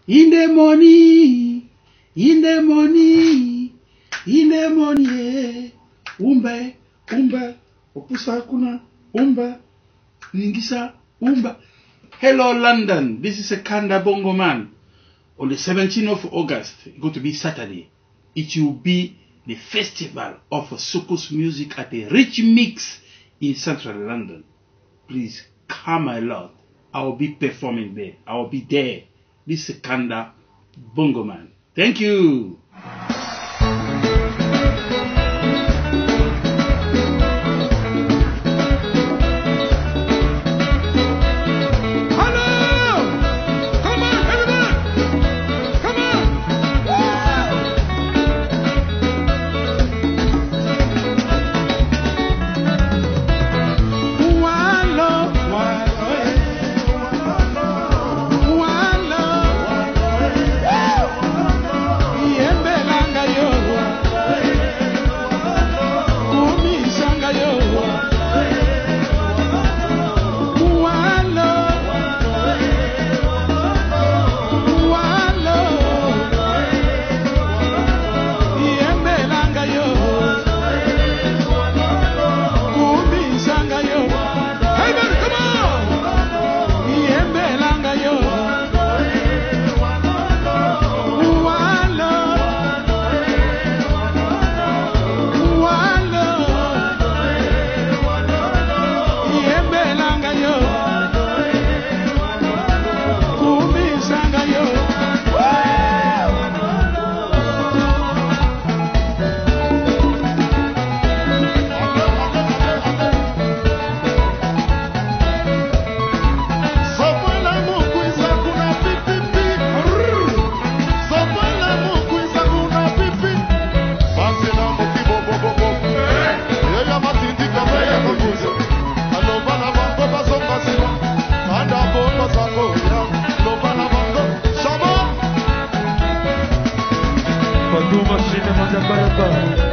In the morning, in the morning, in the morning, umba, opusa kuna, umba, ningisa, umba. Hello London, this is Sekanda Bongo Man. On the 17th of August, it's going to be Saturday. It will be the festival of soukous music at the Rich Mix in central London. Please come my lord. I will be performing there. I will be there. This is Sekanda Bongo Man. Thank you. Cinema de Barabá.